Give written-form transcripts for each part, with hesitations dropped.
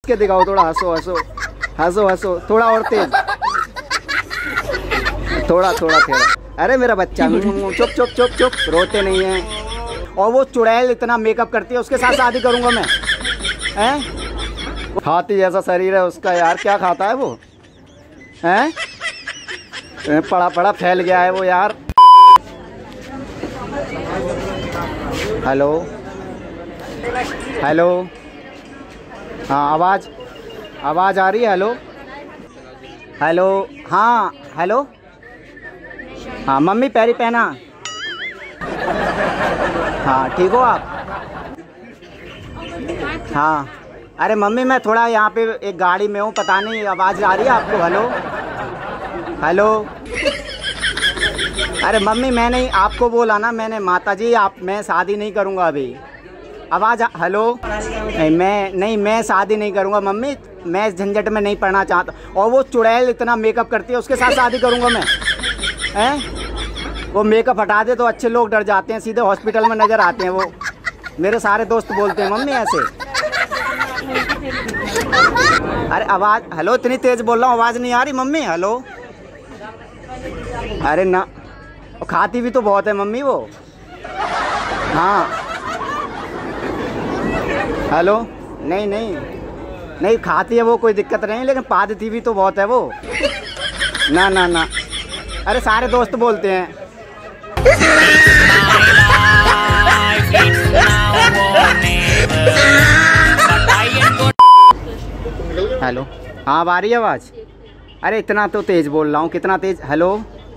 के दिखाओ, थोड़ा हंसो हंसो हंसो हंसो, थोड़ा और तेज, थोड़ा थोड़ा थोड़ा। अरे मेरा बच्चा, चुप चुप चुप चुप, रोते नहीं हैं। और वो चुड़ैल इतना मेकअप करती है, उसके साथ शादी करूंगा मैं? हैं? हाथी जैसा शरीर है उसका यार, क्या खाता है वो? हैं? पड़ा पड़ा फैल गया है वो यार। हेलो हेलो, हाँ आवाज़ आ रही है? हेलो हेलो, हाँ हेलो, हाँ मम्मी पैरी पहना। हाँ ठीक हो आप? हाँ अरे मम्मी मैं थोड़ा यहाँ पे एक गाड़ी में हूँ, पता नहीं आवाज़ आ रही है आपको? हेलो हेलो, अरे मम्मी मैंने आपको बोला ना, मैंने माता जी मैं शादी नहीं करूँगा अभी। आवाज़ हेलो, नहीं मैं शादी नहीं करूँगा मम्मी, मैं इस झंझट में नहीं पढ़ना चाहता। और वो चुड़ैल इतना मेकअप करती है, उसके साथ शादी करूँगा मैं? हैं? वो मेकअप हटा दे तो अच्छे लोग डर जाते हैं, सीधे हॉस्पिटल में नज़र आते हैं वो। मेरे सारे दोस्त बोलते हैं मम्मी ऐसे। अरे आवाज़ हेलो, इतनी तेज़ बोल रहा हूँ, आवाज़ नहीं आ रही मम्मी? हेलो, अरे ना, खाती भी तो बहुत है मम्मी वो। हाँ हेलो, नहीं नहीं नहीं खाती है वो, कोई दिक्कत नहीं, लेकिन पादती भी तो बहुत है वो। ना ना ना, अरे सारे दोस्त बोलते हैं। हेलो, हाँ अब आ रही है आवाज़? अरे इतना तो तेज़ बोल रहा हूँ, कितना तेज़? हेलो,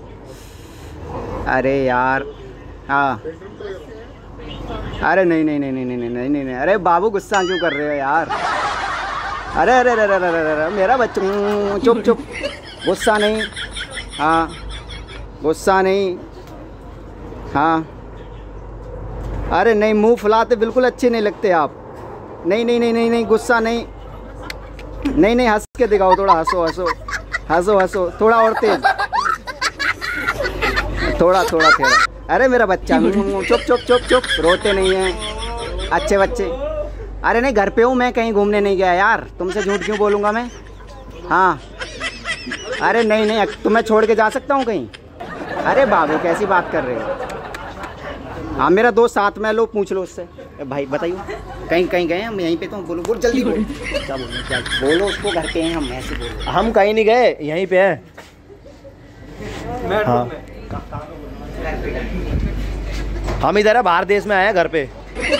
अरे यार, हाँ अरे नहीं नहीं नहीं नहीं नहीं नहीं नहीं नहीं, अरे बाबू गुस्सा क्यों कर रहे हो यार? अरे अरे अरे अरे अरे मेरा बच्चा, चुप चुप, गुस्सा नहीं, हाँ गुस्सा नहीं, हाँ अरे नहीं, मुंह फुलाते बिल्कुल अच्छे नहीं लगते आप। नहीं नहीं नहीं नहीं नहीं, गुस्सा नहीं, नहीं नहीं हंस के दिखाओ, थोड़ा हंसो हंसो हंसो हंसो, थोड़ा और तेज, थोड़ा थोड़ा थोड़ा। अरे मेरा बच्चा, चुप चुप चुप चुप, रोते नहीं हैं अच्छे बच्चे। अरे नहीं घर पे हूँ मैं, कहीं घूमने नहीं गया यार, तुमसे झूठ क्यों बोलूँगा मैं? हाँ अरे नहीं नहीं, तुम्हें छोड़ के जा सकता हूँ कहीं? अरे बाबू कैसी बात कर रहे हो? हाँ मेरा दोस्त साथ में, लो पूछ लो उससे। भाई बताइए, कहीं कहीं गए हम? यहीं पे तो बोलो, बोल जल्दी बोलो, क्या बोलो, क्या बोलो उसको, घर पे हैं हम, ऐसे बोलो। हम कहीं नहीं गए, यहीं पे हैं। हाँ हम इधर है, बाहर देश में आए हैं, घर पे।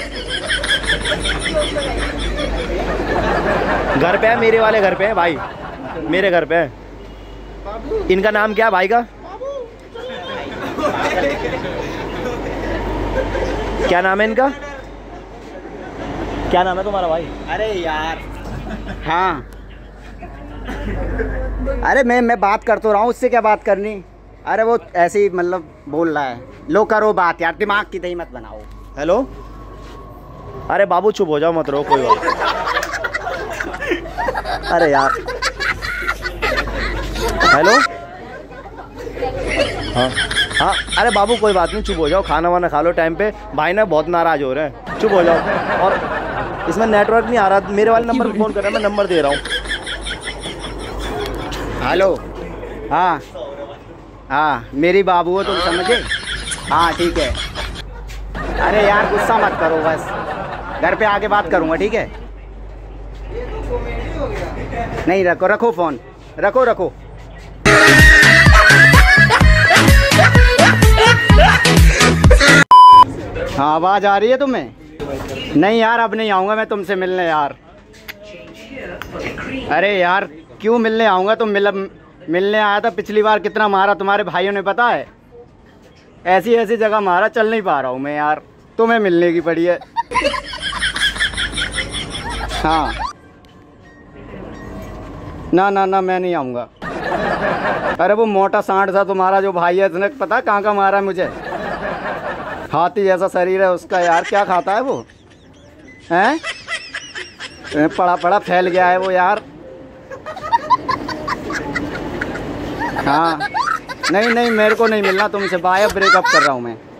घर पे है, मेरे वाले घर पे है भाई, मेरे घर पे है। इनका नाम क्या है भाई का? क्या नाम है इनका? क्या नाम है तुम्हारा भाई? अरे यार, हाँ अरे मैं बात कर तो रहा हूँ, उससे क्या बात करनी? अरे वो ऐसे ही मतलब बोल रहा है। लो करो बात यार, दिमाग की दही मत बनाओ। हेलो, अरे बाबू चुप हो जाओ, मत रो, कोई बात। अरे यार, हेलो, हाँ हाँ अरे बाबू कोई बात नहीं, चुप हो जाओ, खाना वाना खा लो टाइम पे। भाई ना बहुत नाराज़ हो रहे हैं, चुप हो जाओ। और इसमें नेटवर्क नहीं आ रहा, मेरे वाले नंबर पर फ़ोन कर रहा है, मैं नंबर दे रहा हूँ। हेलो, हाँ हाँ मेरी बाबू हो तुम, समझे? हाँ ठीक है। अरे यार गुस्सा मत करो, बस घर पे आके बात करूँगा, ठीक है? नहीं रखो रखो फ़ोन, रखो रखो। हाँ आवाज़ आ रही है तुम्हें? नहीं यार अब नहीं आऊँगा मैं तुमसे मिलने यार। अरे यार क्यों मिलने आऊँगा? तुम मिलने आया था पिछली बार, कितना मारा तुम्हारे भाइयों ने पता है? ऐसी ऐसी जगह मारा, चल नहीं पा रहा हूँ मैं यार, तुम्हें मिलने की पड़ी है। हाँ ना ना ना मैं नहीं आऊँगा। अरे वो मोटा सांड सा तुम्हारा जो भाई है, उसने पता कहाँ का मारा है मुझे? हाथी जैसा शरीर है उसका यार, क्या खाता है वो? हैं? पड़ा पड़ा फैल गया है वो यार। हाँ नहीं नहीं मेरे को नहीं मिलना तुमसे, बाय, ब्रेकअप कर रहा हूँ मैं।